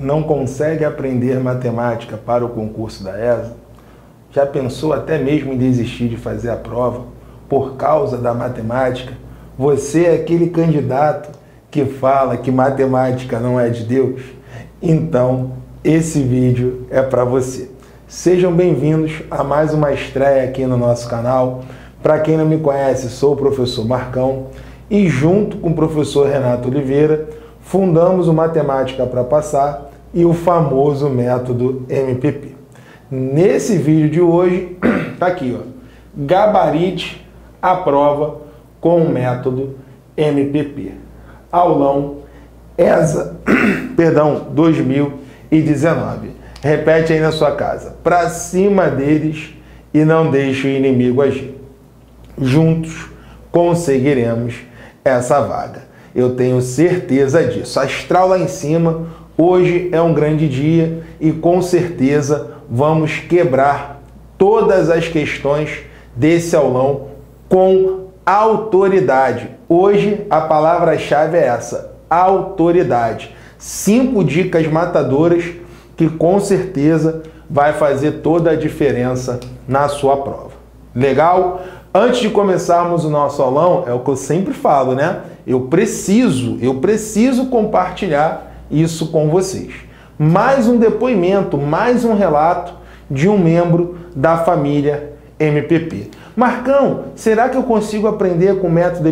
não consegue aprender matemática para o concurso da ESA? Já pensou até mesmo em desistir de fazer a prova por causa da matemática? Você é aquele candidato que fala que matemática não é de Deus? Então, esse vídeo é para você. Sejam bem-vindos a mais uma estreia aqui no nosso canal. Para quem não me conhece, sou o professor Marcão e junto com o professor Renato Oliveira, fundamos o Matemática para Passar e o famoso método MPP. Nesse vídeo de hoje, tá aqui, ó, gabarite a prova com o método MPP. Aulão ESA, 2019. Repete aí na sua casa. Para cima deles e não deixe o inimigo agir. Juntos conseguiremos essa vaga. Eu tenho certeza disso. Astral lá em cima, hoje é um grande dia e com certeza vamos quebrar todas as questões desse aulão com autoridade. Hoje a palavra-chave é essa, autoridade. 5 dicas matadoras que com certeza vai fazer toda a diferença na sua prova. Legal? Antes de começarmos o nosso aulão, é o que eu sempre falo, né? Eu preciso compartilhar isso com vocês. Mais um depoimento, mais um relato de um membro da família MPP. Marcão, será que eu consigo aprender com o método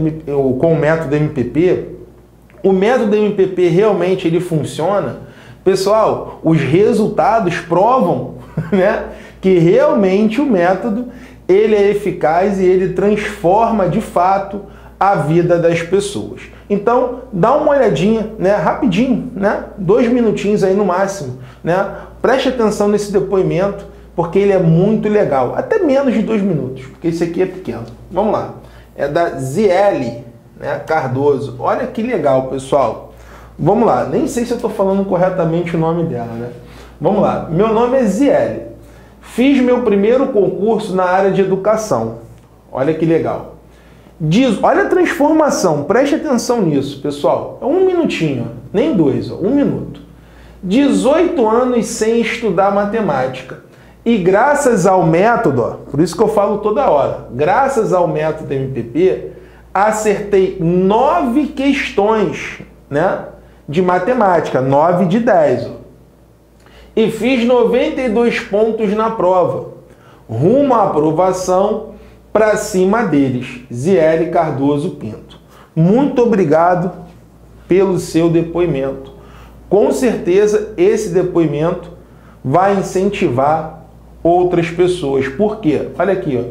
MPP? O método MPP realmente ele funciona? Pessoal, os resultados provam, né, que realmente o método ele é eficaz e ele transforma de fato a vida das pessoas. Então, dá uma olhadinha, né, rapidinho, né, 2 minutinhos aí no máximo, né? Preste atenção nesse depoimento, porque ele é muito legal. Até menos de 2 minutos, porque esse aqui é pequeno. Vamos lá. É da Ziele, né, Cardoso. Olha que legal, pessoal. Vamos lá. Nem sei se eu estou falando corretamente o nome dela, né? Vamos lá. Meu nome é Ziele. Fiz meu primeiro concurso na área de educação. Olha que legal. Olha a transformação, preste atenção nisso, pessoal. É 1 minutinho, nem 2, ó, 1 minuto. 18 anos sem estudar matemática. E graças ao método, ó, por isso que eu falo toda hora, graças ao método MPP, acertei 9 questões, né, de matemática, 9 de 10. Ó. E fiz 92 pontos na prova. Rumo à aprovação, para cima deles. Ziele Cardoso Pinto. Muito obrigado pelo seu depoimento. Com certeza esse depoimento vai incentivar outras pessoas. Por quê? Olha aqui, ó,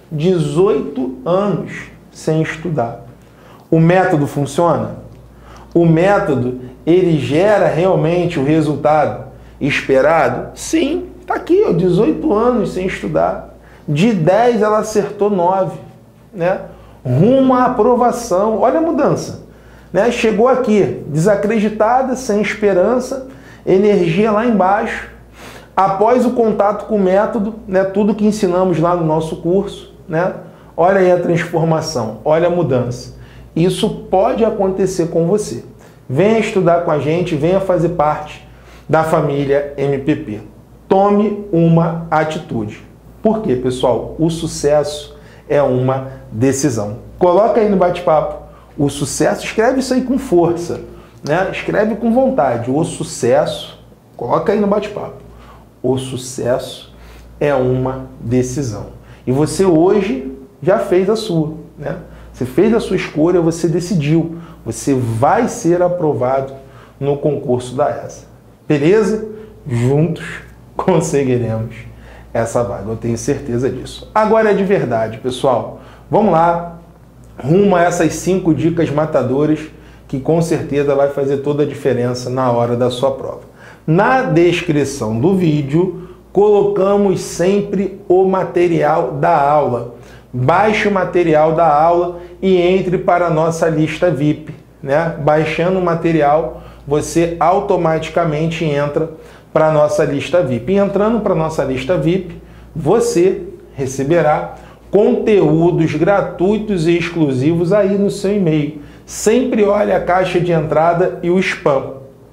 18 anos sem estudar. O método funciona? O método, ele gera realmente o resultado esperado? Sim, tá aqui, ó, 18 anos sem estudar. De 10 ela acertou 9, né? Rumo à aprovação. Olha a mudança, né? Chegou aqui desacreditada, sem esperança, energia lá embaixo. Após o contato com o método, né, tudo que ensinamos lá no nosso curso, né? Olha aí a transformação, olha a mudança. Isso pode acontecer com você. Venha estudar com a gente, venha fazer parte da família MPP. Tome uma atitude. Por quê, pessoal? O sucesso é uma decisão. Coloca aí no bate-papo. O sucesso, escreve isso aí com força, né? Escreve com vontade. O sucesso, coloca aí no bate-papo. O sucesso é uma decisão. E você hoje já fez a sua, né? Você fez a sua escolha, você decidiu. Você vai ser aprovado no concurso da ESA. Beleza? Juntos conseguiremos essa vaga, eu tenho certeza disso. Agora é de verdade, pessoal. Vamos lá, rumo a essas 5 dicas matadoras que com certeza vai fazer toda a diferença na hora da sua prova. Na descrição do vídeo, colocamos sempre o material da aula. Baixe o material da aula e entre para a nossa lista VIP, né? Baixando o material, você automaticamente entra para a nossa lista VIP. E entrando para a nossa lista VIP, você receberá conteúdos gratuitos e exclusivos aí no seu e-mail. Sempre olhe a caixa de entrada e o spam.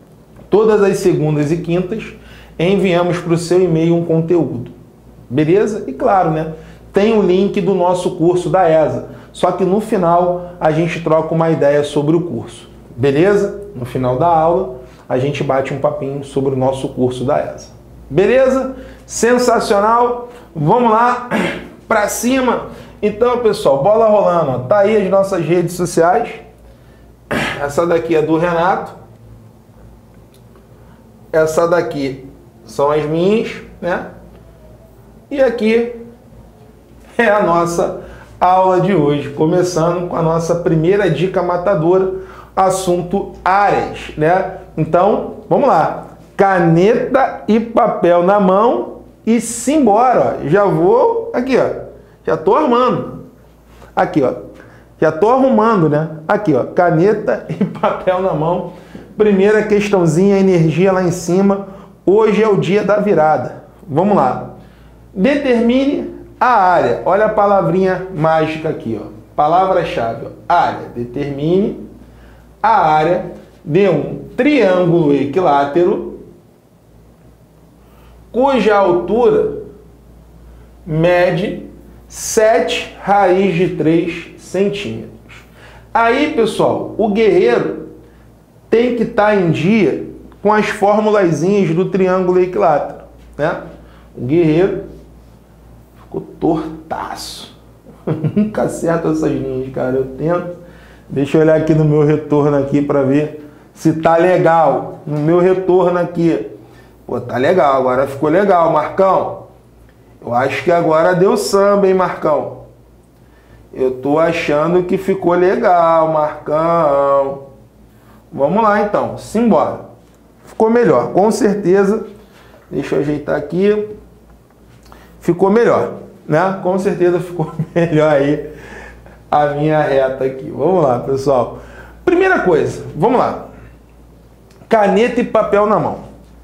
Todas as segundas e quintas, enviamos para o seu e-mail um conteúdo. Beleza? E claro, né? Tem o link do nosso curso da ESA. Só que no final, a gente troca uma ideia sobre o curso. Beleza? No final da aula, a gente bate um papinho sobre o nosso curso da ESA. Beleza? Sensacional! Vamos lá, para cima! Então, pessoal, bola rolando. Ó. Tá aí as nossas redes sociais. Essa daqui é do Renato. Essa daqui são as minhas, né? E aqui é a nossa aula de hoje, começando com a nossa primeira dica matadora, assunto áreas, né? Então, vamos lá. Caneta e papel na mão e simbora, ó. Já vou aqui, ó. Já tô armando. Aqui, ó. Já tô arrumando, né? Aqui, ó. Caneta e papel na mão. Primeira questãozinha, energia lá em cima. Hoje é o dia da virada. Vamos lá. Determine a área. Olha a palavrinha mágica aqui, ó. Palavra-chave, ó. Área. Determine a área de um triângulo equilátero cuja altura mede 7 raiz de 3 centímetros. Aí, pessoal, o guerreiro tem que estar em dia com as formulazinhas do triângulo equilátero, né? O guerreiro ficou tortaço. Nunca acerto essas linhas, cara. Eu tento. Deixa eu olhar aqui no meu retorno aqui para ver se tá legal. No meu retorno aqui. Pô, tá legal. Agora ficou legal, Marcão. Eu acho que agora deu samba, hein, Marcão? Eu tô achando que ficou legal, Marcão. Vamos lá, então. Simbora. Ficou melhor, com certeza. Deixa eu ajeitar aqui. Ficou melhor, né? Com certeza ficou melhor aí a minha reta aqui. Vamos lá, pessoal. Primeira coisa, vamos lá. Caneta e papel na mão.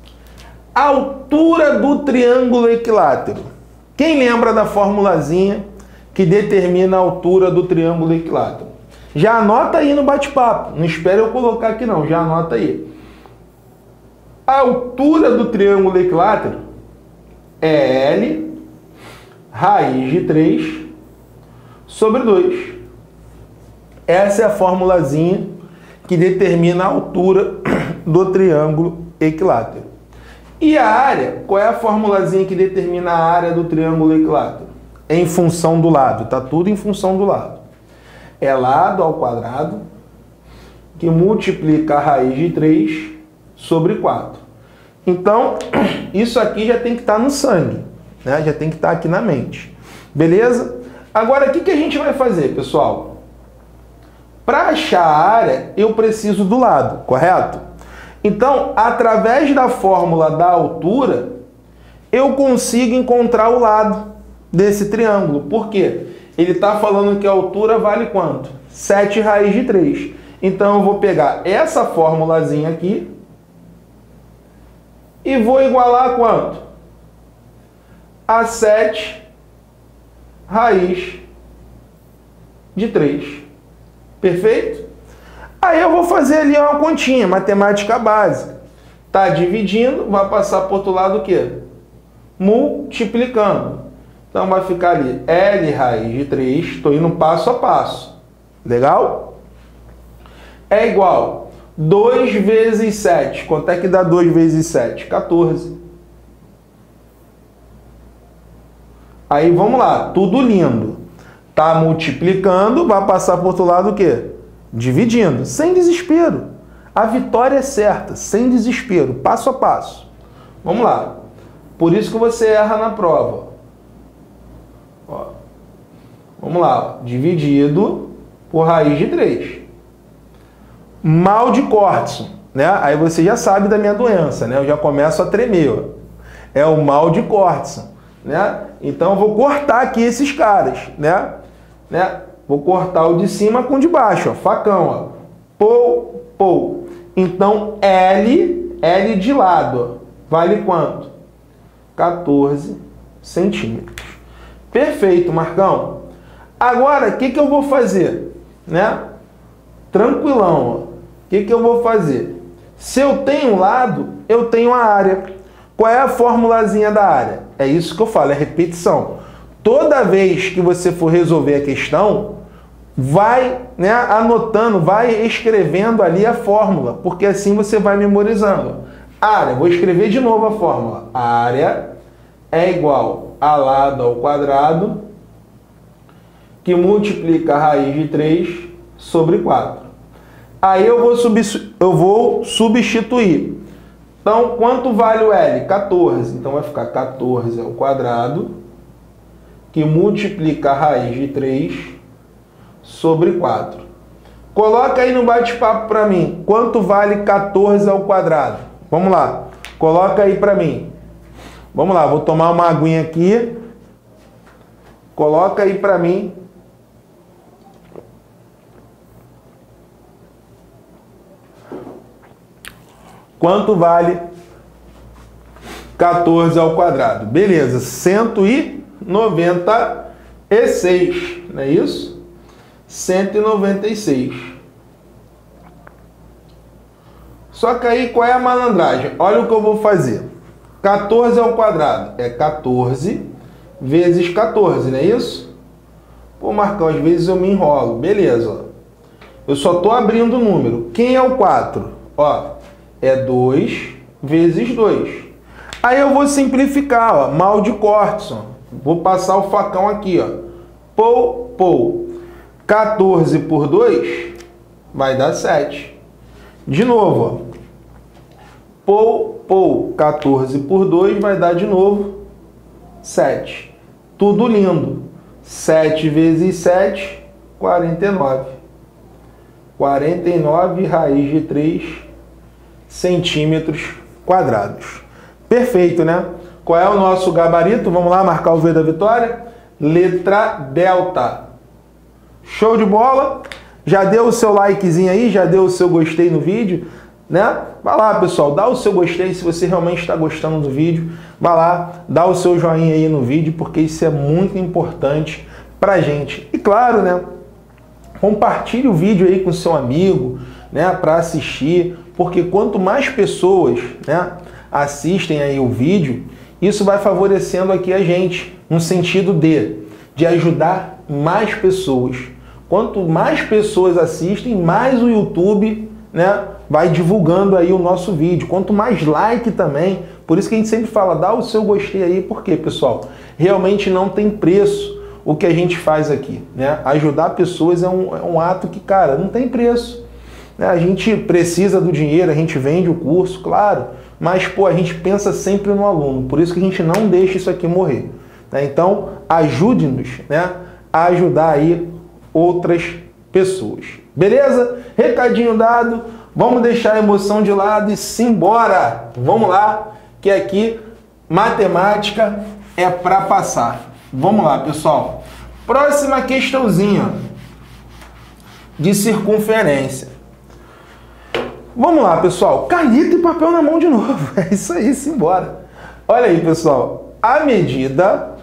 Altura do triângulo equilátero. Quem lembra da formulazinha que determina a altura do triângulo equilátero? Já anota aí no bate-papo. Não espere eu colocar aqui não, já anota aí. A altura do triângulo equilátero é L raiz de 3 sobre 2. Essa é a formulazinha que determina a altura do triângulo equilátero. E a área, qual é a formulazinha que determina a área do triângulo equilátero? Em função do lado, tá tudo em função do lado. É lado ao quadrado que multiplica a raiz de 3 sobre 4. Então, isso aqui já tem que estar no sangue, né? Já tem que estar aqui na mente. Beleza? Agora, o que a gente vai fazer, pessoal? Para achar a área, eu preciso do lado, correto? Então, através da fórmula da altura, eu consigo encontrar o lado desse triângulo. Por quê? Ele está falando que a altura vale quanto? 7 raiz de 3. Então, eu vou pegar essa formulazinha aqui e vou igualar a quanto? A 7 raiz de 3. Perfeito? Aí eu vou fazer ali uma continha, matemática básica. Tá dividindo, vai passar para o outro lado o quê? Multiplicando. Então vai ficar ali L raiz de 3, estou indo passo a passo. Legal? É igual 2 vezes 7. Quanto é que dá 2 vezes 7? 14. Aí vamos lá, tudo lindo. Tá multiplicando, vai passar para o outro lado o quê? Dividindo, sem desespero. A vitória é certa, sem desespero, passo a passo. Vamos lá. Por isso que você erra na prova. Ó. Vamos lá. Ó. Dividido por raiz de 3. Mal de Cortson, né? Aí você já sabe da minha doença, né? Eu já começo a tremer. Ó. É o mal de Cortson, né? Então eu vou cortar aqui esses caras, né? Vou cortar o de cima com o de baixo, ó, facão, ó. Pou, pou. Então, L de lado, ó, vale quanto? 14 centímetros. Perfeito, Marcão. Agora, o que eu vou fazer? Né? Tranquilão, ó. O que eu vou fazer? Se eu tenho lado, eu tenho a área. Qual é a formulazinha da área? É isso que eu falo, é repetição. Toda vez que você for resolver a questão, vai, né, anotando, vai escrevendo ali a fórmula, porque assim você vai memorizando. Área, vou escrever de novo a fórmula. A área é igual a lado ao quadrado, que multiplica a raiz de 3 sobre 4. Aí eu vou substituir. Então, quanto vale o L? 14. Então, vai ficar 14 ao quadrado, que multiplica a raiz de 3 sobre 4. Coloca aí no bate-papo para mim. Quanto vale 14 ao quadrado? Vamos lá. Coloca aí para mim. Vamos lá, vou tomar uma aguinha aqui. Coloca aí para mim. Quanto vale 14 ao quadrado? Beleza, 196, não é isso? 196. Só que aí, qual é a malandragem? Olha o que eu vou fazer. 14 ao quadrado é 14 vezes 14, não é isso? Pô, Marcão, às vezes eu me enrolo. Beleza, ó. Eu só estou abrindo o número. Quem é o 4? Ó, é 2 vezes 2. Aí eu vou simplificar, ó, mal de cortes, ó. Vou passar o facão aqui, ó. Pou. 14 por 2 vai dar 7. De novo, ó. Pou. 14 por 2 vai dar de novo 7. Tudo lindo. 7 vezes 7, 49. 49 raiz de 3 centímetros quadrados. Perfeito, né? Qual é o nosso gabarito? Vamos lá marcar o V da vitória? Letra delta. Show de bola? Já deu o seu likezinho aí? Já deu o seu gostei no vídeo? Né? Vai lá, pessoal, dá o seu gostei se você realmente está gostando do vídeo. Vai lá, dá o seu joinha aí no vídeo, porque isso é muito importante pra gente. E claro, né? Compartilhe o vídeo aí com seu amigo, né, para assistir, porque quanto mais pessoas, né, assistem aí o vídeo, isso vai favorecendo aqui a gente, no sentido de ajudar mais pessoas. Quanto mais pessoas assistem, mais o YouTube, né, vai divulgando aí o nosso vídeo. Quanto mais like também, por isso que a gente sempre fala, dá o seu gostei aí, porque, pessoal, realmente não tem preço o que a gente faz aqui, né? Ajudar pessoas é um ato que, cara, não tem preço. Né? A gente precisa do dinheiro, a gente vende o curso, claro, mas, pô, a gente pensa sempre no aluno, por isso que a gente não deixa isso aqui morrer. Né? Então, ajude-nos, né, a ajudar aí outras pessoas. Beleza? Recadinho dado, vamos deixar a emoção de lado e simbora! Vamos lá, que aqui matemática é para passar. Vamos lá, pessoal. Próxima questãozinha de circunferência. Vamos lá, pessoal. Caneta e papel na mão de novo. É isso aí, simbora. Olha aí, pessoal. A medida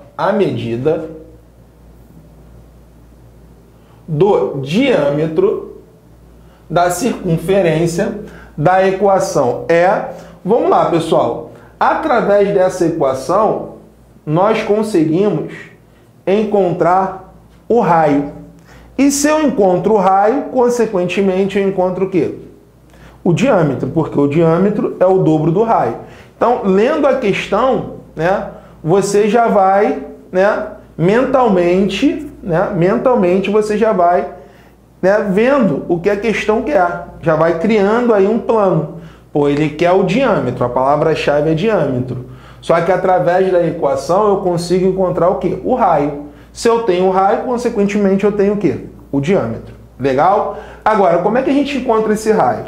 do diâmetro da circunferência da equação é... Vamos lá, pessoal. Através dessa equação, nós conseguimos encontrar o raio. E se eu encontro o raio, consequentemente, eu encontro o quê? O diâmetro, porque o diâmetro é o dobro do raio. Então, lendo a questão, né, você já vai, né, mentalmente você já vai, né, vendo o que a questão quer. Já vai criando aí um plano. Pô, ele quer o diâmetro, a palavra-chave é diâmetro. Só que através da equação eu consigo encontrar o quê? O raio. Se eu tenho o raio, consequentemente eu tenho o quê? O diâmetro. Legal? Agora, como é que a gente encontra esse raio?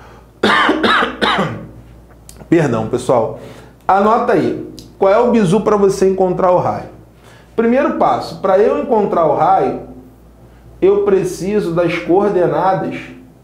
Perdão, pessoal. Anota aí. Qual é o bizu para você encontrar o raio? Primeiro passo. Para eu encontrar o raio, eu preciso das coordenadas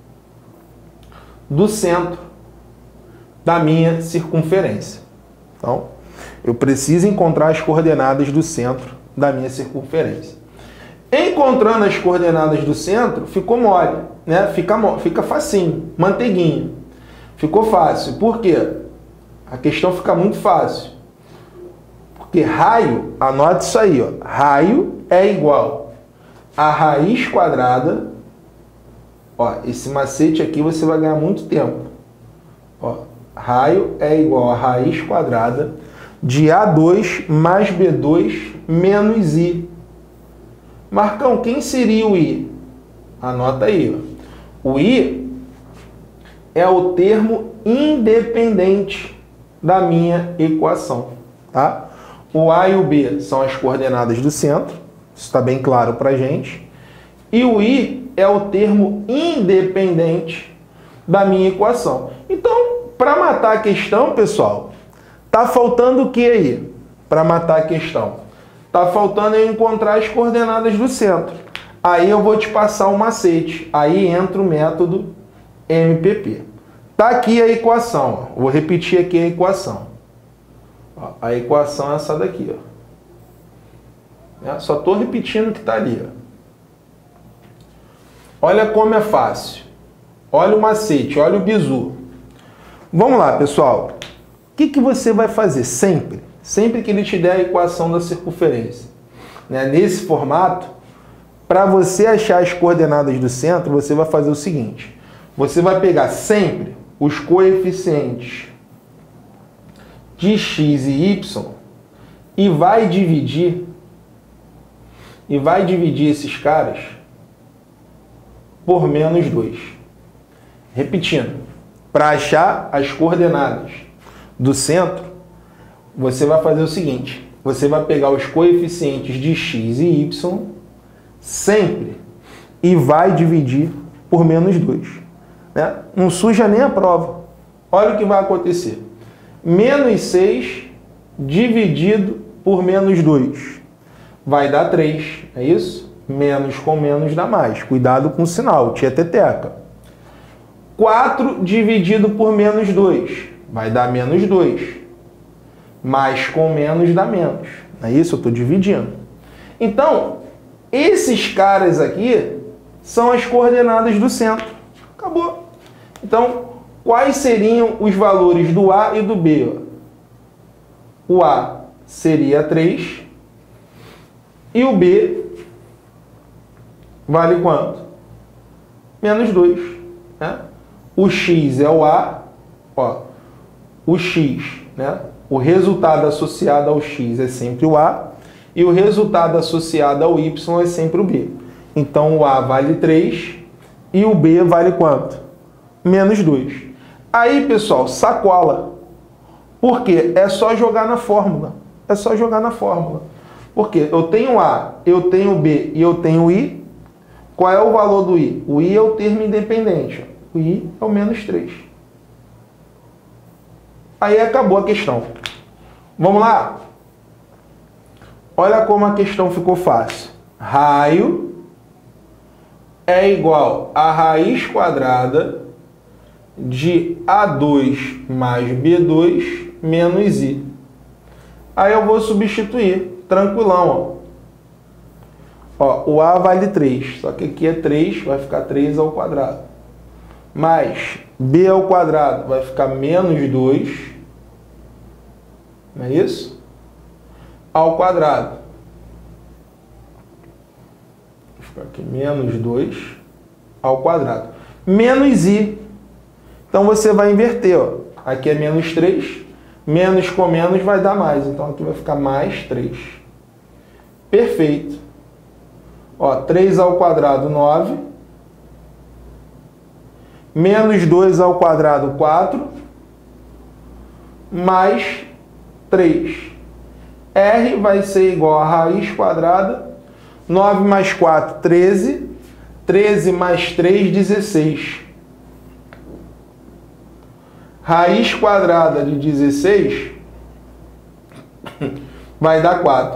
do centro da minha circunferência. Então, eu preciso encontrar as coordenadas do centro da minha circunferência. Encontrando as coordenadas do centro, ficou mole, né? Fica facinho, manteiguinha. Ficou fácil. Por quê? A questão fica muito fácil. Porque raio, anote isso aí, ó. Raio é igual a raiz quadrada. Ó, esse macete aqui você vai ganhar muito tempo. Ó, raio é igual a raiz quadrada de A2 mais B2 menos I. Marcão, quem seria o I? Anota aí, ó. O I é o termo independente da minha equação, tá? O A e o B são as coordenadas do centro, isso está bem claro para a gente. E o I é o termo independente da minha equação. Então, para matar a questão, pessoal, tá faltando o que aí? Para matar a questão, tá faltando eu encontrar as coordenadas do centro. Aí eu vou te passar o macete. Aí entra o método MPP. Tá aqui a equação. Ó. Vou repetir aqui a equação. Ó, a equação é essa daqui. Ó. Só estou repetindo o que está ali. Ó. Olha como é fácil. Olha o macete, olha o bizu. Vamos lá, pessoal. O que você vai fazer sempre? Sempre que ele te der a equação da circunferência. Né? Nesse formato, para você achar as coordenadas do centro, você vai fazer o seguinte. Você vai pegar sempre os coeficientes de x e y e vai dividir esses caras por menos 2. Repetindo, para achar as coordenadas do centro, você vai fazer o seguinte, você vai pegar os coeficientes de x e y sempre e vai dividir por menos 2. Né? Não suja nem a prova. Olha o que vai acontecer. Menos 6 dividido por menos 2. Vai dar 3, é isso? Menos com menos dá mais. Cuidado com o sinal, tieteteca. 4 dividido por menos 2. Vai dar menos 2. Mais com menos dá menos. É isso? Eu estou dividindo. Então, esses caras aqui são as coordenadas do centro. Acabou. Então, quais seriam os valores do A e do B? O A seria 3 e o B vale quanto? Menos 2. Né? O X é o A. Ó, o X, né? O resultado associado ao X é sempre o A e o resultado associado ao Y é sempre o B. Então, o A vale 3 e o B vale quanto? Menos 2. Aí, pessoal, sacola. Por quê? É só jogar na fórmula. É só jogar na fórmula. Porque eu tenho A, eu tenho B e eu tenho I. Qual é o valor do I? O I é o termo independente. O I é o menos 3. Aí acabou a questão. Vamos lá? Olha como a questão ficou fácil. Raio é igual a raiz quadrada de A2 mais B2 menos I. Aí eu vou substituir, tranquilão. Ó, o A vale 3, só que aqui é 3, vai ficar 3 ao quadrado. Mais B ao quadrado vai ficar menos 2, não é isso? Ao quadrado. Vou ficar aqui menos 2 ao quadrado. Menos I. Então você vai inverter, ó. Aqui é menos 3, menos com menos vai dar mais. Então aqui vai ficar mais 3. Perfeito. Ó, 3 ao quadrado, 9. Menos 2 ao quadrado, 4. Mais 3. R vai ser igual a raiz quadrada. 9 mais 4, 13. 13 mais 3, 16. Raiz quadrada de 16 vai dar 4.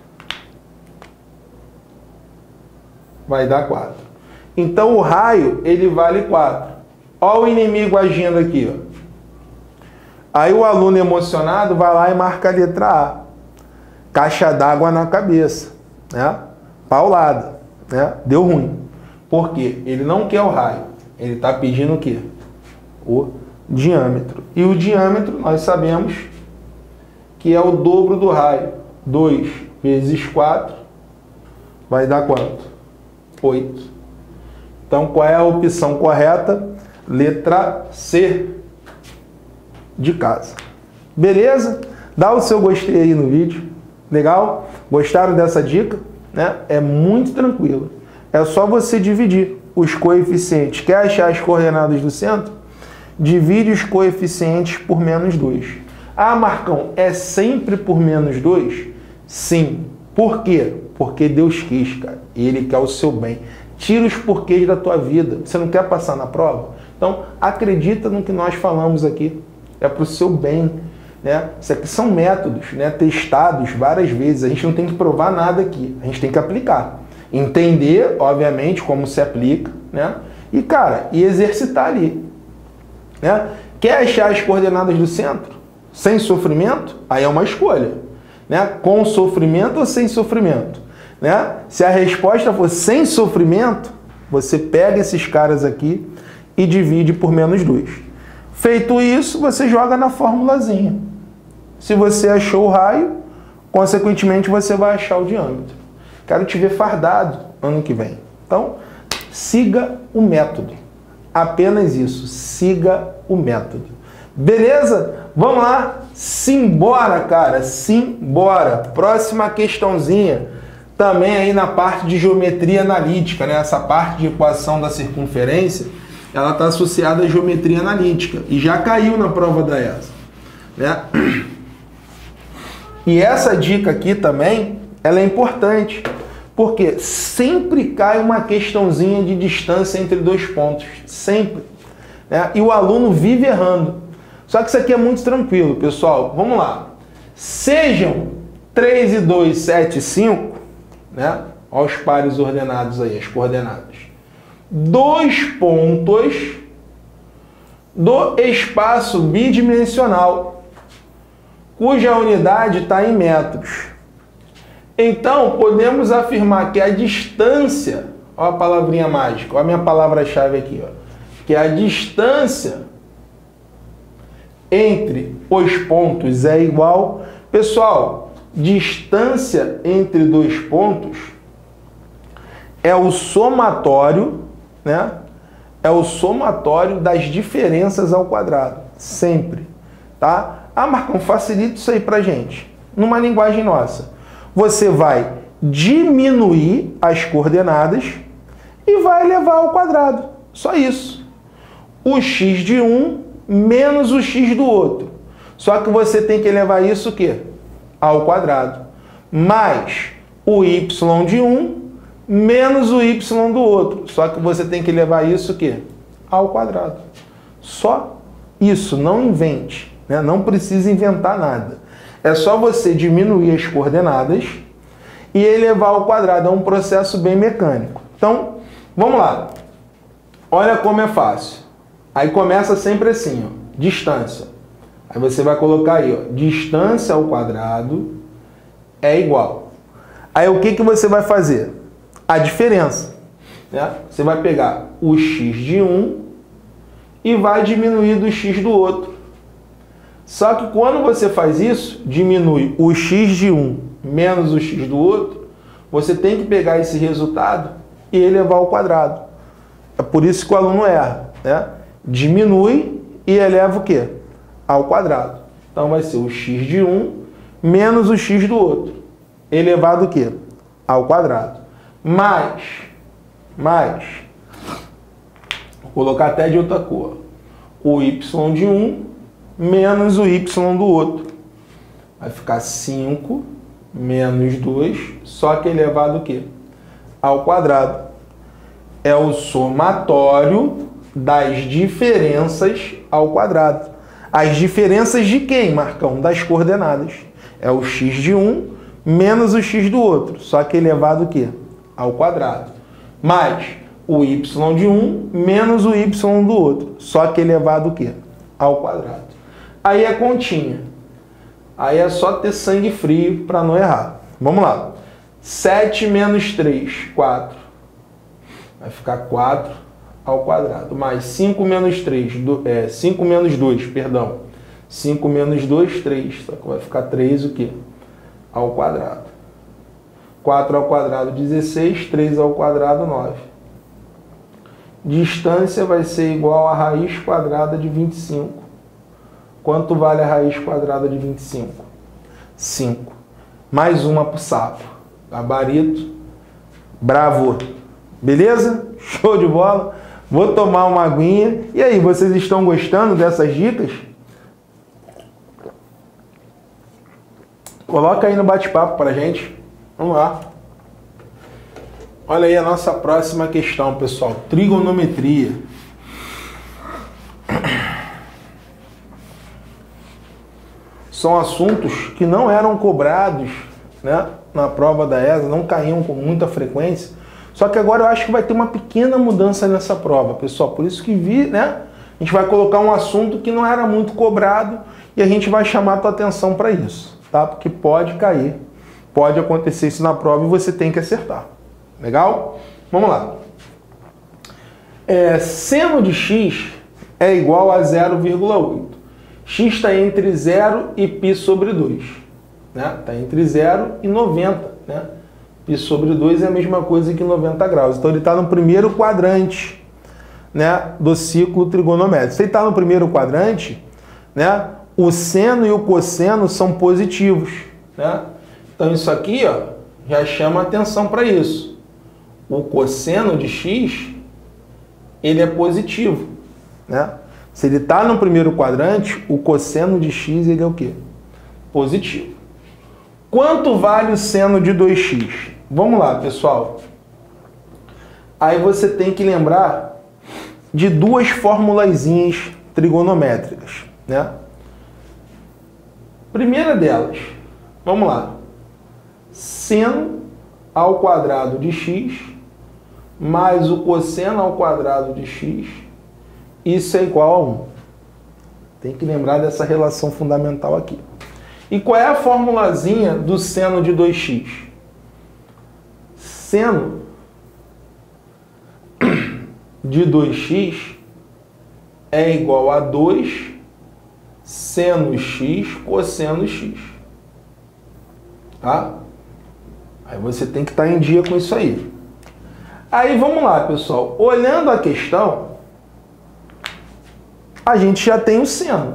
Vai dar 4. Então o raio, ele vale 4. Olha o inimigo agindo aqui. Ó. Aí o aluno emocionado vai lá e marca a letra A. Caixa d'água na cabeça. Né? Paulada. Né? Deu ruim. Por quê? Ele não quer o raio. Ele está pedindo o quê? O diâmetro. E o diâmetro, nós sabemos que é o dobro do raio. 2 vezes 4 vai dar quanto? 8. Então, qual é a opção correta? Letra C, de casa. Beleza? Dá o seu gostei aí no vídeo. Legal? Gostaram dessa dica? Né? É muito tranquilo. É só você dividir os coeficientes. Quer achar as coordenadas do centro? Divide os coeficientes por menos 2. Ah, Marcão, é sempre por menos 2? Sim. Por quê? Porque Deus quis, cara. Ele quer o seu bem. Tira os porquês da tua vida. Você não quer passar na prova? Então, acredita no que nós falamos aqui. É para o seu bem. Né? Isso aqui são métodos, né? Testados várias vezes. A gente não tem que provar nada aqui. A gente tem que aplicar. Entender, obviamente, como se aplica. Né? E, cara, e exercitar ali. Né? Quer achar as coordenadas do centro? Sem sofrimento? Aí é uma escolha. Né? Com sofrimento ou sem sofrimento? Né? Se a resposta for sem sofrimento, você pega esses caras aqui e divide por menos 2. Feito isso, você joga na formulazinha. Se você achou o raio, consequentemente você vai achar o diâmetro. Quero te ver fardado ano que vem. Então, siga o método. Apenas isso. Siga o método. Beleza? Vamos lá. Simbora, cara. Simbora. Próxima questãozinha. Também aí na parte de geometria analítica, né? Essa parte de equação da circunferência, ela está associada à geometria analítica. E já caiu na prova da ESA. Né? E essa dica aqui também, ela é importante. Porque sempre cai uma questãozinha de distância entre dois pontos. Sempre. Né? E o aluno vive errando. Só que isso aqui é muito tranquilo, pessoal. Vamos lá. Sejam 3 e 2, 7 e 5, né? Olha os pares ordenados aí, as coordenadas. 2 pontos do espaço bidimensional, cuja unidade está em metros. Então, podemos afirmar que a distância, olha a palavrinha mágica, olha a minha palavra-chave aqui, ó, que a distância entre os pontos é igual. Pessoal, distância entre dois pontos é o somatório, né? É o somatório das diferenças ao quadrado. Sempre. Tá? Ah, Marcão, facilita isso aí pra gente. Numa linguagem nossa. Você vai diminuir as coordenadas e vai levar ao quadrado. Só isso. O x de um menos o x do outro. Só que você tem que levar isso o quê? Ao quadrado. Mais o y de um menos o y do outro. Só que você tem que levar isso o quê? Ao quadrado. Só isso. Não invente. Né? Não precisa inventar nada. É só você diminuir as coordenadas e elevar ao quadrado. É um processo bem mecânico. Então, vamos lá. Olha como é fácil. Aí começa sempre assim, ó, distância. Aí você vai colocar aí, ó, distância ao quadrado é igual. Aí o que você vai fazer? A diferença. Né? Você vai pegar o x de um e vai diminuir do x do outro. Só que quando você faz isso, diminui o x de um menos o x do outro, você tem que pegar esse resultado e elevar ao quadrado. É por isso que o aluno erra. Né? Diminui e eleva o quê? Ao quadrado. Então vai ser o x de um menos o x do outro. Elevado o quê? Ao quadrado. Mais. Vou colocar até de outra cor. O y de um menos o y do outro. Vai ficar 5 menos 2, só que elevado o quê? Ao quadrado. É o somatório das diferenças ao quadrado. As diferenças de quem, Marcão? Das coordenadas. É o x de um menos o x do outro, só que elevado o quê? Ao quadrado. Mais o y de um menos o y do outro, só que elevado o quê? Ao quadrado. Aí é continha. Aí é só ter sangue frio para não errar. Vamos lá. 7 menos 3, 4. Vai ficar 4 ao quadrado, mais 5 menos 3, 5 menos 2, perdão. 5 menos 2, 3. Só que vai ficar 3 o quê? Ao quadrado. 4 ao quadrado, 16. 3 ao quadrado, 9. Distância vai ser igual a raiz quadrada de 25. Quanto vale a raiz quadrada de 25? 5. Mais uma pro sapo. Gabarito. Bravo. Beleza? Show de bola. Vou tomar uma aguinha. E aí, vocês estão gostando dessas dicas? Coloca aí no bate-papo pra gente. Vamos lá. Olha aí a nossa próxima questão, pessoal. Trigonometria. São assuntos que não eram cobrados, né, na prova da ESA, não caíam com muita frequência. Só que agora eu acho que vai ter uma pequena mudança nessa prova, pessoal. Por isso que né, a gente vai colocar um assunto que não era muito cobrado e a gente vai chamar a tua atenção para isso, tá? Porque pode cair, pode acontecer isso na prova e você tem que acertar. Legal? Vamos lá. Seno de x é igual a 0,8. X está entre 0 e π sobre 2. Né? Está entre 0 e 90. Né? Π sobre 2 é a mesma coisa que 90 graus. Então ele está no primeiro quadrante, né, do ciclo trigonométrico. Se ele está no primeiro quadrante, né, o seno e o cosseno são positivos. Né? Então isso aqui, ó, já chama atenção para isso. O cosseno de x, ele é positivo. Né? Se ele está no primeiro quadrante, o cosseno de x ele é o quê? Positivo. Quanto vale o seno de 2x? Vamos lá, pessoal. Aí você tem que lembrar de duas formulazinhas trigonométricas, né? Primeira delas, vamos lá. Seno ao quadrado de x mais o cosseno ao quadrado de x, isso é igual a 1. Tem que lembrar dessa relação fundamental aqui. E qual é a formulazinha do seno de 2x? Seno de 2x é igual a 2 seno x cosseno x. Tá? Aí você tem que estar em dia com isso aí. Aí vamos lá, pessoal. Olhando a questão, a gente já tem o seno.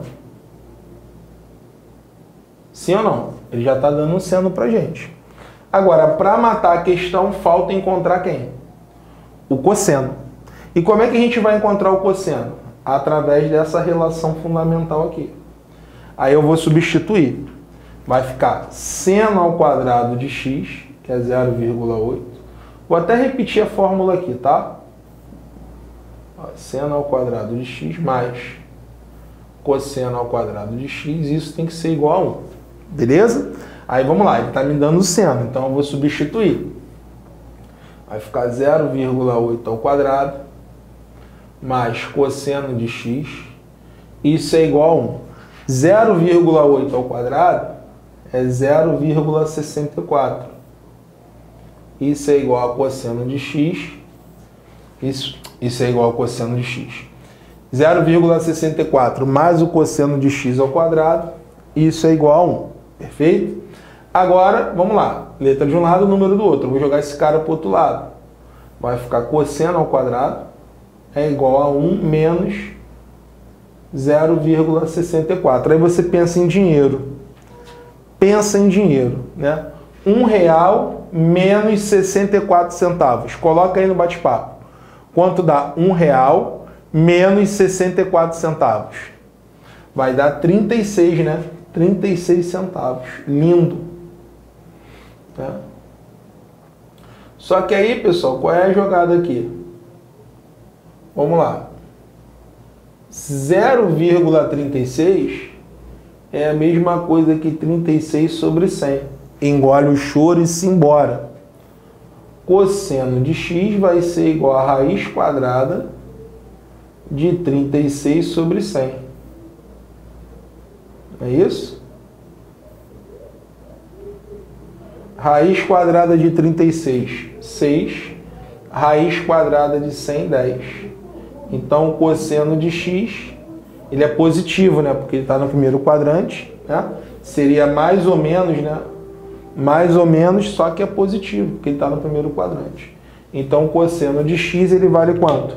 Sim ou não? Ele já está dando um seno para a gente. Agora, para matar a questão, falta encontrar quem? O cosseno. E como é que a gente vai encontrar o cosseno? Através dessa relação fundamental aqui. Aí eu vou substituir. Vai ficar seno ao quadrado de x, que é 0,8. Vou até repetir a fórmula aqui, tá? Seno ao quadrado de x mais cosseno ao quadrado de x, isso tem que ser igual a 1. Beleza? Aí vamos lá, ele está me dando o seno, então eu vou substituir. Vai ficar 0,8 ao quadrado mais cosseno de x, isso é igual a 1. 0,8 ao quadrado é 0,64. Isso é igual a cosseno de x, isso é igual a cosseno de x. 0,64 mais o cosseno de x ao quadrado, isso é igual a 1. Perfeito? Agora, vamos lá. Letra de um lado, número do outro. Eu vou jogar esse cara para o outro lado. Vai ficar cosseno ao quadrado é igual a 1 menos 0,64. Aí você pensa em dinheiro. Pensa em dinheiro, né? R$1 menos 64 centavos. Coloca aí no bate-papo. Quanto dá R$1 menos 64 centavos? Vai dar 36, né? 36 centavos. Lindo. Tá? Só que aí, pessoal, qual é a jogada aqui? Vamos lá. 0,36 é a mesma coisa que 36 sobre 100. Engole o choro e se embora. Cosseno de x vai ser igual a raiz quadrada de 36 sobre 100. É isso? Raiz quadrada de 36, 6. Raiz quadrada de 100, 10. Então, o cosseno de x, ele é positivo, né? Porque ele está no primeiro quadrante, né? Seria mais ou menos, né? Mais ou menos, só que é positivo, porque ele está no primeiro quadrante. Então, o cosseno de x, ele vale quanto?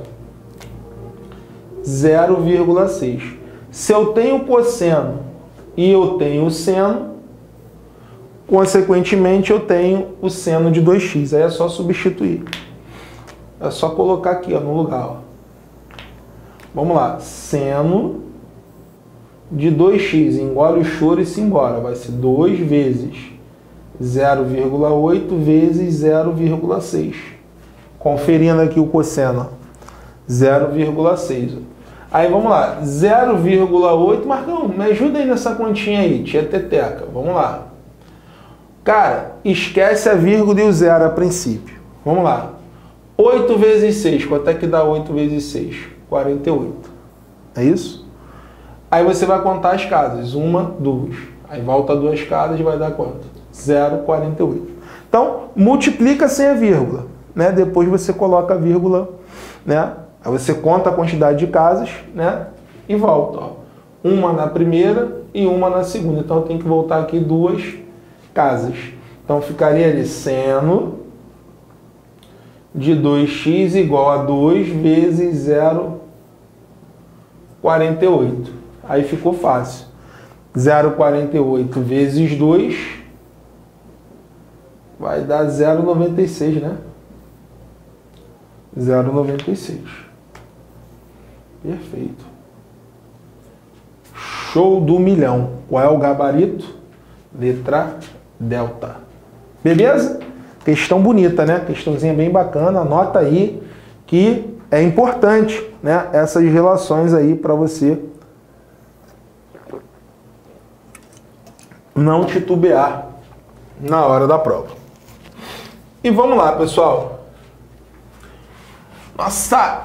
0,6. Se eu tenho cosseno e eu tenho o seno, consequentemente, eu tenho o seno de 2x. Aí é só substituir. É só colocar aqui, ó, no lugar. Ó. Vamos lá. Seno de 2x. Engole o choro e se embora. Vai ser 2 vezes 0,8 vezes 0,6. Conferindo aqui o cosseno. 0,6. Aí vamos lá. 0,8. Marcão, me ajuda aí nessa continha aí. Tia Teteca. Vamos lá. Cara, esquece a vírgula e o zero a princípio. Vamos lá. 8 vezes 6. Quanto é que dá 8 vezes 6? 48. É isso? Aí você vai contar as casas. 1, 2. Aí volta 2 casas e vai dar quanto? 0,48. Então, multiplica sem a vírgula. Né? Depois você coloca a vírgula. Né? Aí você conta a quantidade de casas, né? E volta. Ó. Uma na primeira e uma na segunda. Então, tem que voltar aqui 2 casas. Então, ficaria ali seno de 2x igual a 2 vezes 0,48. Aí ficou fácil. 0,48 vezes 2 vai dar 0,96, né? 0,96. Perfeito. Show do milhão. Qual é o gabarito? Letra delta. Beleza? Questão bonita, né? Questãozinha bem bacana. Anota aí que é importante, né? Essas relações aí para você não titubear na hora da prova. E vamos lá, pessoal. Nossa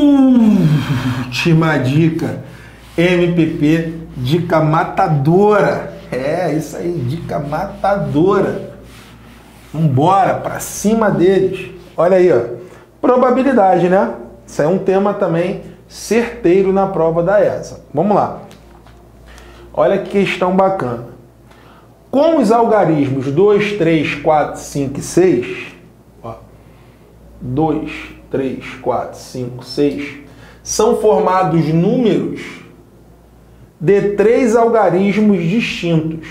última dica. MPP, dica matadora. É, isso aí, dica matadora. Vambora, pra cima deles. Olha aí, ó. Probabilidade, né? Isso é um tema também certeiro na prova da ESA. Vamos lá. Olha que questão bacana. Com os algarismos 2, 3, 4, 5 e 6, ó, 2, 3, 4, 5, 6, são formados números de 3 algarismos distintos.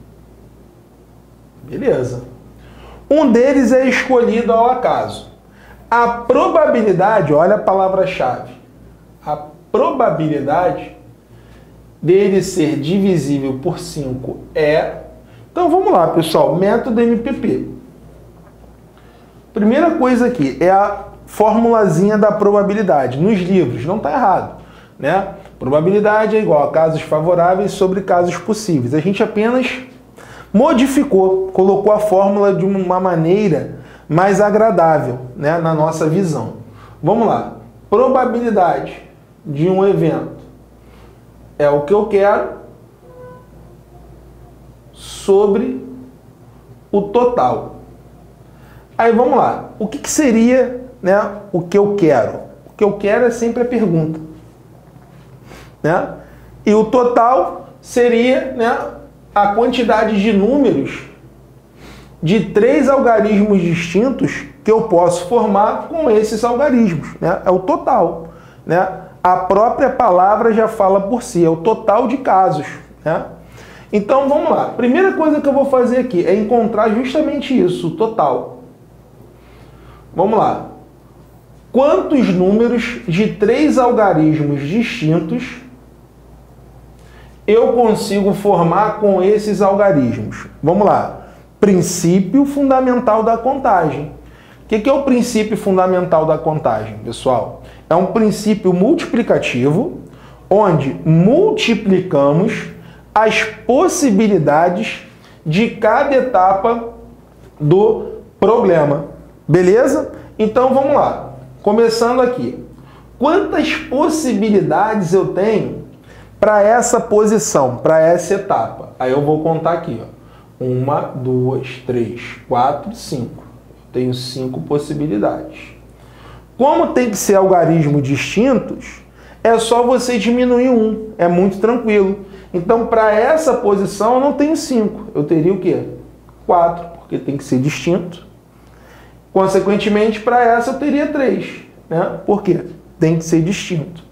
Beleza. Um deles é escolhido ao acaso. A probabilidade, olha a palavra-chave, a probabilidade dele ser divisível por 5 é... Então vamos lá, pessoal, método MPP. Primeira coisa aqui é a formulazinha da probabilidade. Nos livros, não está errado, né? Probabilidade é igual a casos favoráveis sobre casos possíveis. A gente apenas modificou, colocou a fórmula de uma maneira mais agradável, né, na nossa visão. Vamos lá. Probabilidade de um evento é o que eu quero sobre o total. Aí vamos lá. O que seria, né, o que eu quero? O que eu quero é sempre a pergunta. Né? E o total seria, né, a quantidade de números de 3 algarismos distintos que eu posso formar com esses algarismos. Né? É o total. Né? A própria palavra já fala por si, é o total de casos. Né? Então vamos lá. Primeira coisa que eu vou fazer aqui é encontrar justamente isso, o total. Vamos lá. Quantos números de 3 algarismos distintos eu consigo formar com esses algarismos? Vamos lá. Princípio fundamental da contagem. O que é o princípio fundamental da contagem, pessoal? É um princípio multiplicativo, onde multiplicamos as possibilidades de cada etapa do problema. Beleza? Então vamos lá. Começando aqui. Quantas possibilidades eu tenho para essa posição, para essa etapa? Aí eu vou contar aqui, ó. 1, 2, 3, 4, 5. Eu tenho 5 possibilidades. Como tem que ser algarismos distintos, é só você diminuir um, é muito tranquilo. Então, para essa posição, eu não tenho 5, eu teria o quê? 4, porque tem que ser distinto. Consequentemente, para essa eu teria 3, né? Por quê? Tem que ser distinto.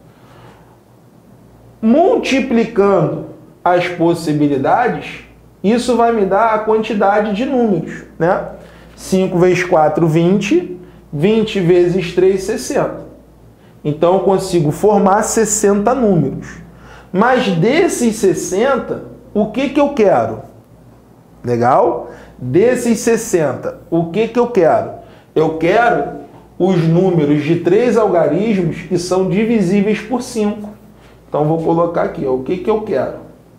Multiplicando as possibilidades, isso vai me dar a quantidade de números, né? 5 vezes 4, 20. 20 vezes 3, 60. Então, eu consigo formar 60 números. Mas desses 60, o que eu quero? Legal? Desses 60, o que eu quero? Eu quero os números de 3 algarismos que são divisíveis por 5. Então, vou colocar aqui, ó, o que eu quero?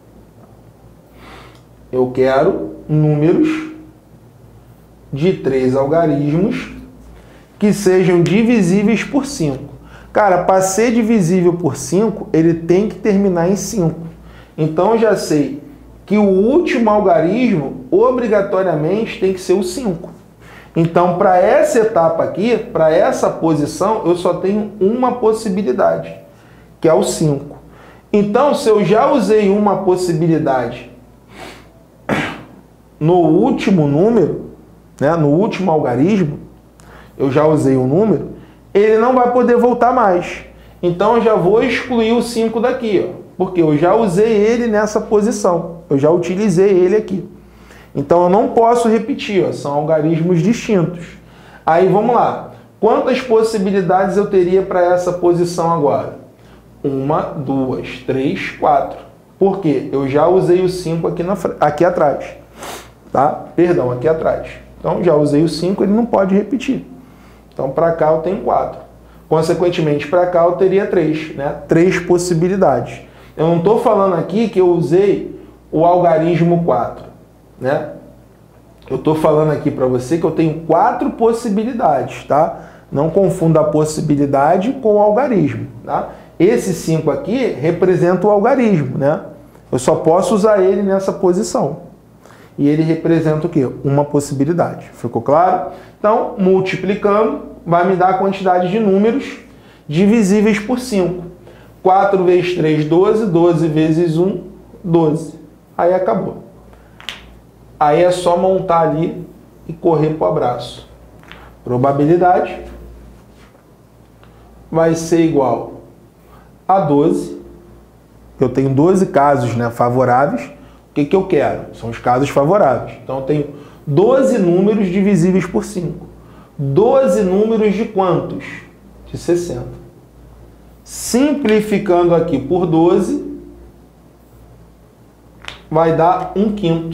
Eu quero números de 3 algarismos que sejam divisíveis por 5. Cara, para ser divisível por 5, ele tem que terminar em 5. Então, eu já sei que o último algarismo, obrigatoriamente, tem que ser o 5. Então, para essa etapa aqui, para essa posição, eu só tenho uma possibilidade, que é o 5. Então, se eu já usei uma possibilidade no último número, né, no último algarismo, eu já usei o número, ele não vai poder voltar mais. Então, eu já vou excluir o 5 daqui, ó, porque eu já usei ele nessa posição. Eu já utilizei ele aqui. Então, eu não posso repetir, ó, são algarismos distintos. Aí, vamos lá. Quantas possibilidades eu teria para essa posição agora? 1, 2, 3, 4. Por quê? Eu já usei o 5 aqui atrás. Tá? Perdão, aqui atrás. Então, já usei o 5, ele não pode repetir. Então, para cá eu tenho 4. Consequentemente, para cá eu teria 3, né? 3 possibilidades. Eu não estou falando aqui que eu usei o algarismo 4, né? Eu estou falando aqui para você que eu tenho 4 possibilidades, tá? Não confunda a possibilidade com o algarismo, tá? Esse 5 aqui representa o algarismo, né? Eu só posso usar ele nessa posição. E ele representa o quê? Uma possibilidade. Ficou claro? Então, multiplicando, vai me dar a quantidade de números divisíveis por 5. 4 vezes 3, 12. 12 vezes 1, 12. Aí acabou. Aí é só montar ali e correr para o abraço. Probabilidade vai ser igual a 12. Eu tenho 12 casos, né, favoráveis. O que eu quero? São os casos favoráveis. Então, eu tenho 12 números divisíveis por 5. 12 números de quantos? De 60. Simplificando aqui por 12, vai dar 1/5.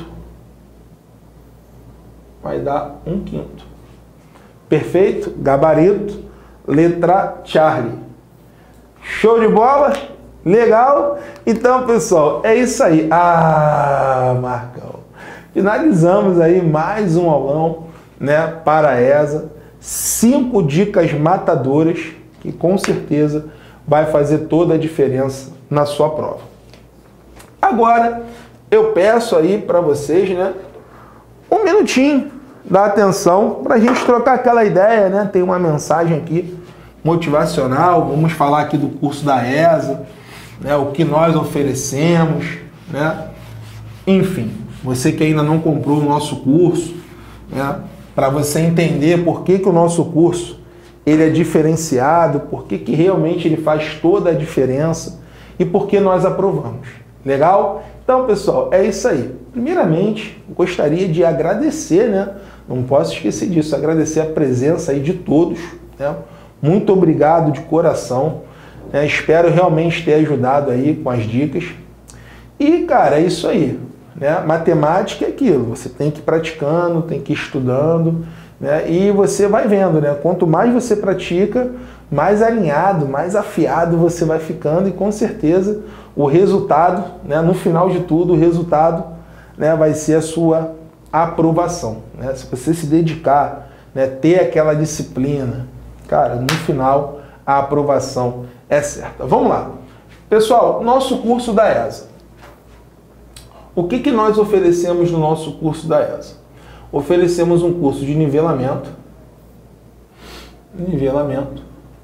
Vai dar 1/5. Perfeito? Gabarito. Letra Charlie. Show de bola? Legal? Então, pessoal, é isso aí. Ah, Marcão. Finalizamos aí mais um aulão, né, para a ESA. 5 dicas matadoras que com certeza vai fazer toda a diferença na sua prova. Agora, eu peço aí para vocês, né, um minutinho da atenção para a gente trocar aquela ideia, né? Tem uma mensagem aqui motivacional. Vamos falar aqui do curso da ESA, né, o que nós oferecemos, né? Enfim, você que ainda não comprou o nosso curso, né, para você entender por que o nosso curso ele é diferenciado, por que realmente ele faz toda a diferença e por que nós aprovamos. Legal? Então, pessoal, é isso aí. Primeiramente, gostaria de agradecer, né? Não posso esquecer disso, agradecer a presença aí de todos, né? Muito obrigado de coração. Espero realmente ter ajudado aí com as dicas. E, cara, é isso aí, né? Matemática é aquilo, você tem que ir praticando, tem que ir estudando, né? E você vai vendo, né? Quanto mais você pratica, mais alinhado, mais afiado você vai ficando e com certeza o resultado, né? No final de tudo, o resultado, né, vai ser a sua aprovação, né? Se você se dedicar, né, ter aquela disciplina, cara, no final a aprovação é certa. Vamos lá. Pessoal, nosso curso da ESA. O que nós oferecemos no nosso curso da ESA? Oferecemos um curso de nivelamento,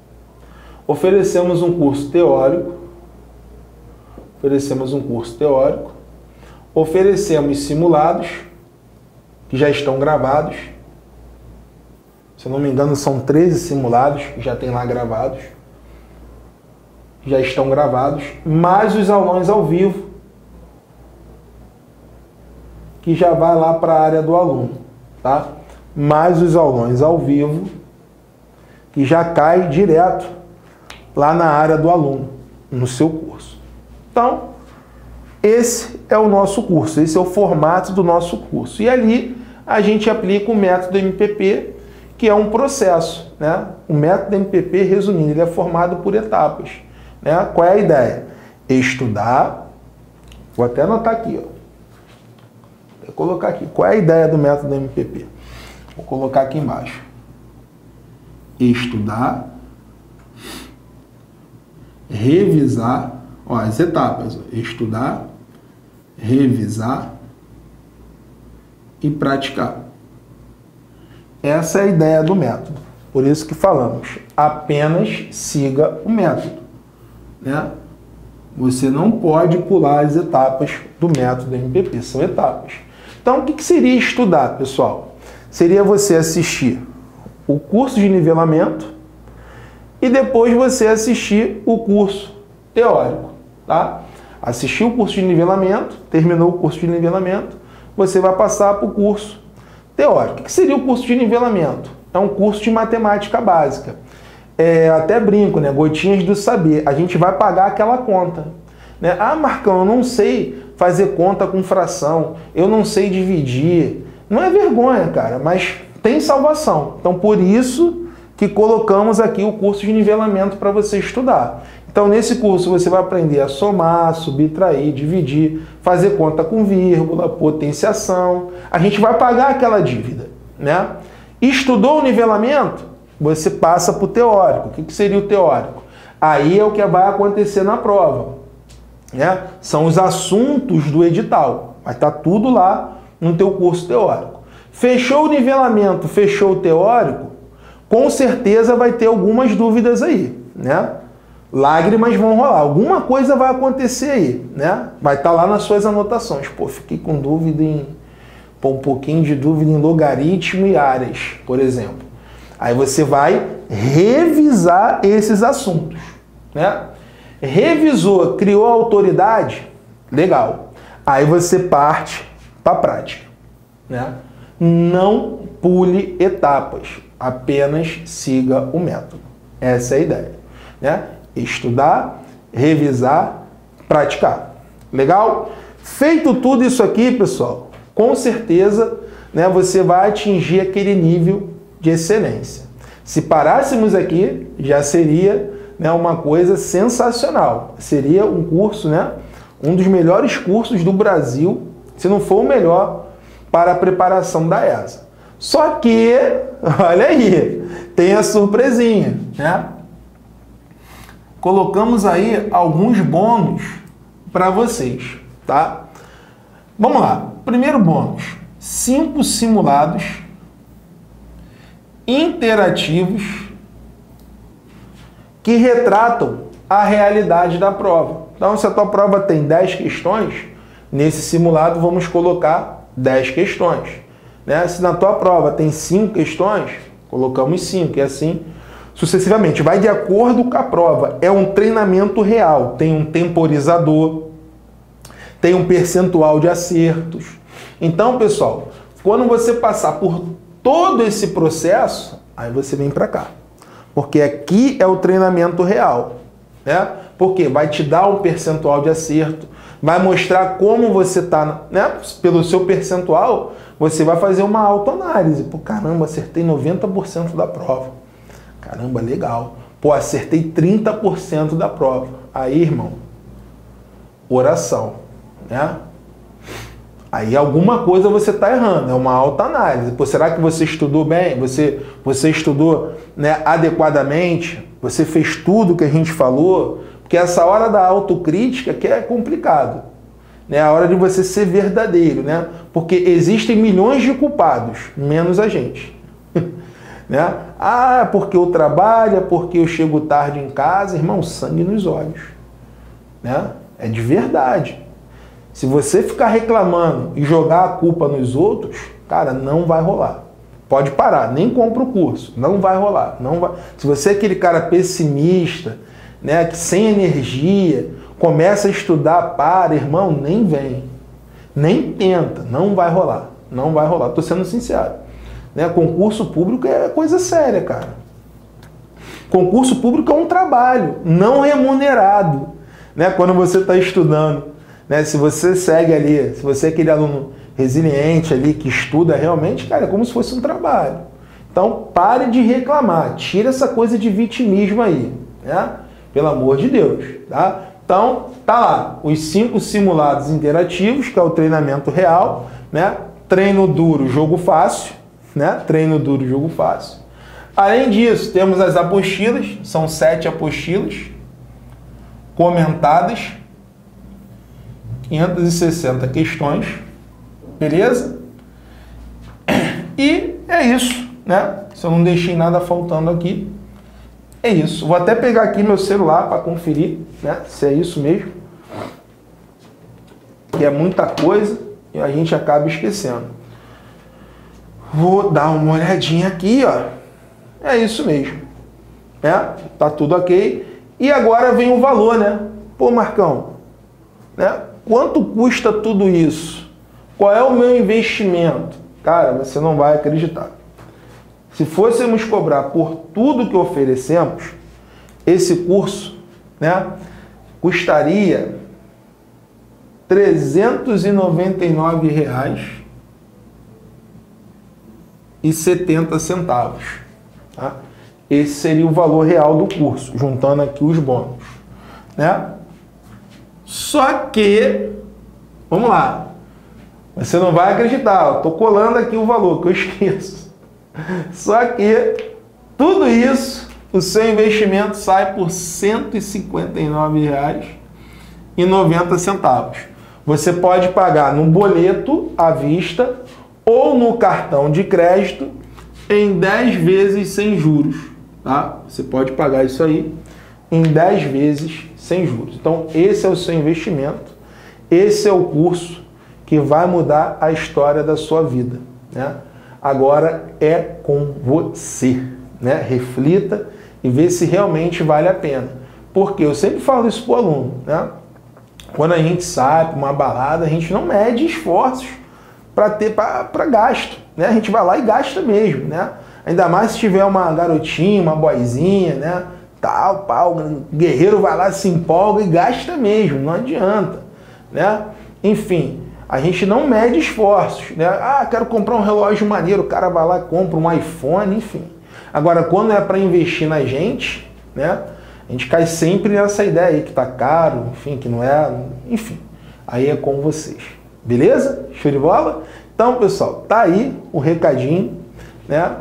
Oferecemos um curso teórico, oferecemos simulados, que já estão gravados. Se eu não me engano, são 13 simulados que já tem lá gravados. Já estão gravados, mais os aulões ao vivo, que já vai lá para a área do aluno, tá? Mais os aulões ao vivo, que já cai direto lá na área do aluno, no seu curso. Então, esse é o nosso curso, esse é o formato do nosso curso. E ali a gente aplica o método MPP, que é um processo, né? O método MPP, resumindo, ele é formado por etapas, né? Qual é a ideia? Estudar, vou até anotar aqui, ó. Vou colocar aqui. Qual é a ideia do método MPP? Vou colocar aqui embaixo. Estudar, revisar, ó, as etapas. Ó. Estudar, revisar e praticar. Essa é a ideia do método. Por isso que falamos, apenas siga o método, né? Você não pode pular as etapas do método MPP, são etapas. Então, o que seria estudar, pessoal? Seria você assistir o curso de nivelamento e depois você assistir o curso teórico, tá? Assistir o curso de nivelamento, terminou o curso de nivelamento, você vai passar para o curso teórico. O que seria o curso de nivelamento? É um curso de matemática básica. Até brinco, né? Gotinhas do saber. A gente vai pagar aquela conta, né? Ah, Marcão, eu não sei fazer conta com fração, eu não sei dividir. Não é vergonha, cara, mas tem salvação. Então, por isso que colocamos aqui o curso de nivelamento para você estudar. Então, nesse curso você vai aprender a somar, subtrair, dividir, fazer conta com vírgula, potenciação. A gente vai pagar aquela dívida, né? Estudou o nivelamento? Você passa para o teórico. O que seria o teórico? Aí é o que vai acontecer na prova, né? São os assuntos do edital. Vai estar tudo lá no teu curso teórico. Fechou o nivelamento, fechou o teórico, com certeza vai ter algumas dúvidas aí, né? Lágrimas vão rolar, alguma coisa vai acontecer aí, né? Vai estar lá nas suas anotações. Pô, fiquei com dúvida um pouquinho de dúvida em logaritmo e áreas, por exemplo. Aí você vai revisar esses assuntos, né? Revisou, criou a autoridade, legal. Aí você parte para a prática, né? Não pule etapas, apenas siga o método. Essa é a ideia, né? Estudar, revisar, praticar. Legal? Feito tudo isso aqui, pessoal, com certeza, né, você vai atingir aquele nível de excelência. Se parássemos aqui, já seria, né, uma coisa sensacional. Seria um curso, né, um dos melhores cursos do Brasil, se não for o melhor, para a preparação da ESA. Só que, olha aí, tem a surpresinha, né? Colocamos aí alguns bônus para vocês, tá? Vamos lá. Primeiro bônus, 5 simulados interativos que retratam a realidade da prova. Então, se a tua prova tem 10 questões, nesse simulado vamos colocar 10 questões, né? Se na tua prova tem 5 questões, colocamos 5, e assim sucessivamente. Vai de acordo com a prova. É um treinamento real. Tem um temporizador, tem um percentual de acertos. Então, pessoal, quando você passar por todo esse processo, aí você vem para cá. Porque aqui é o treinamento real, né? Porque vai te dar um percentual de acerto, vai mostrar como você está, né? Pelo seu percentual, você vai fazer uma autoanálise. Pô, caramba, acertei 90% da prova. Caramba, legal. Pô, acertei 30% da prova. Aí, irmão, oração, né? Aí alguma coisa você está errando, é uma autoanálise. Pô, será que você estudou bem? Você estudou, né, adequadamente? Você fez tudo que a gente falou? Porque essa hora da autocrítica que é complicado, né? A hora de você ser verdadeiro, né? Porque existem milhões de culpados, menos a gente. Né? Ah, porque eu trabalho, é porque eu chego tarde em casa. Irmão, sangue nos olhos, né? É de verdade. Se você ficar reclamando e jogar a culpa nos outros, cara, não vai rolar. Pode parar, nem compra o curso, não vai rolar. Não vai. Se você é aquele cara pessimista, né, que sem energia, começa a estudar, irmão, nem vem. Nem tenta, não vai rolar. Não vai rolar, tô sendo sincero. Né? Concurso público é coisa séria, cara. Concurso público é um trabalho não remunerado, né? Quando você está estudando, né? Se você segue ali, se você é aquele aluno resiliente ali que estuda realmente, cara, é como se fosse um trabalho. Então, pare de reclamar, tira essa coisa de vitimismo aí, né? Pelo amor de Deus, tá? Então, tá lá, os 5 simulados interativos, que é o treinamento real, né? Treino duro, jogo fácil, né? Treino duro, jogo fácil. Além disso, temos as apostilas, são 7 apostilas comentadas, 560 questões, beleza? E é isso, né? Se eu não deixei nada faltando aqui, é isso. Vou até pegar aqui meu celular para conferir, né? Se é isso mesmo, que é muita coisa e a gente acaba esquecendo. Vou dar uma olhadinha aqui, ó. É isso mesmo, né? Tá tudo ok. E agora vem o valor, né? Pô, Marcão, né? Quanto custa tudo isso? Qual é o meu investimento? Cara, você não vai acreditar. Se fôssemos cobrar por tudo que oferecemos, esse curso, né, custaria R$ 399,70. Tá? Esse seria o valor real do curso, juntando aqui os bônus, né? Só que, vamos lá, você não vai acreditar, eu tô colando aqui o valor que eu esqueço. Só que tudo isso, o seu investimento sai por R$ 159,90. Você pode pagar no boleto à vista ou no cartão de crédito em 10 vezes sem juros, tá? Você pode pagar isso aí em 10 vezes sem juros. Então, esse é o seu investimento, esse é o curso que vai mudar a história da sua vida, né? Agora é com você, né? Reflita e vê se realmente vale a pena. Porque eu sempre falo isso para o aluno, né? Quando a gente sai para uma balada, a gente não mede esforços para gasto, né? A gente vai lá e gasta mesmo, né? Ainda mais se tiver uma garotinha, uma boizinha, né? Tal, pau, o guerreiro vai lá, se empolga e gasta mesmo, não adianta, né? Enfim, a gente não mede esforços, né? Ah, quero comprar um relógio maneiro, o cara vai lá e compra um iPhone, enfim. Agora, quando é para investir na gente, né? A gente cai sempre nessa ideia aí que tá caro, enfim, que não é, enfim. Aí é com vocês. Beleza? Show de bola? Então, pessoal, tá aí o recadinho, né?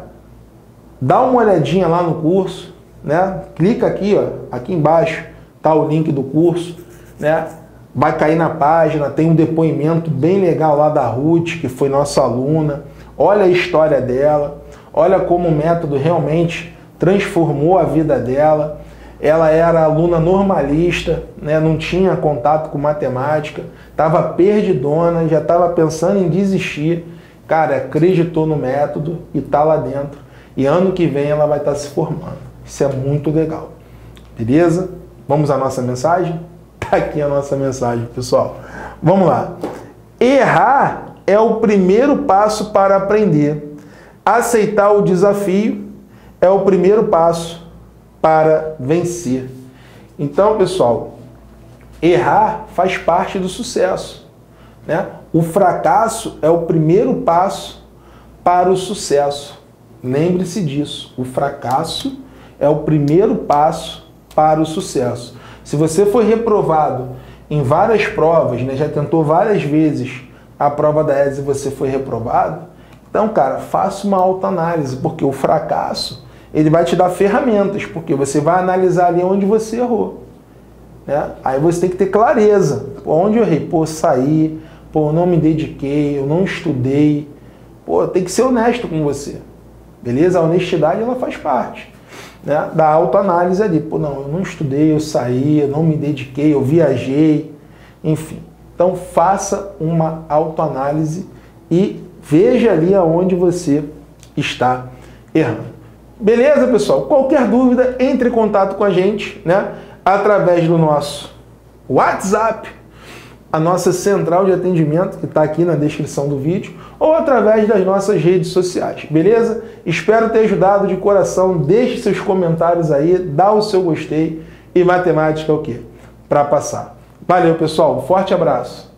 Dá uma olhadinha lá no curso, né? Clica aqui, ó, aqui embaixo tá o link do curso, né? Vai cair na página, tem um depoimento bem legal lá da Ruth, que foi nossa aluna. Olha a história dela, olha como o método realmente transformou a vida dela. Ela era aluna normalista, né? Não tinha contato com matemática, estava perdidona, já estava pensando em desistir. Cara, acreditou no método e está lá dentro. E ano que vem ela vai estar se formando. Isso é muito legal. Beleza? Vamos à nossa mensagem? Tá aqui a nossa mensagem, pessoal. Vamos lá. Errar é o primeiro passo para aprender. Aceitar o desafio é o primeiro passo para vencer. Então, pessoal, errar faz parte do sucesso, né? O fracasso é o primeiro passo para o sucesso. Lembre-se disso. O fracasso é o primeiro passo para o sucesso. Se você foi reprovado em várias provas, né, já tentou várias vezes a prova da ESA e você foi reprovado, então, cara, faça uma autoanálise, porque o fracasso ele vai te dar ferramentas, porque você vai analisar ali onde você errou, né? Aí você tem que ter clareza. Pô, onde eu errei? Pô, saí, pô, eu não me dediquei, eu não estudei. Pô, tem que ser honesto com você, beleza? A honestidade, ela faz parte, né, da autoanálise ali. Pô, não, eu não estudei, eu saí, eu não me dediquei, eu viajei, enfim. Então, faça uma autoanálise e veja ali aonde você está errando. Beleza, pessoal? Qualquer dúvida, entre em contato com a gente, né, através do nosso WhatsApp, a nossa central de atendimento, que está aqui na descrição do vídeo, ou através das nossas redes sociais, beleza? Espero ter ajudado de coração. Deixe seus comentários aí, dá o seu gostei, e matemática é o quê? Para passar. Valeu, pessoal. Um forte abraço.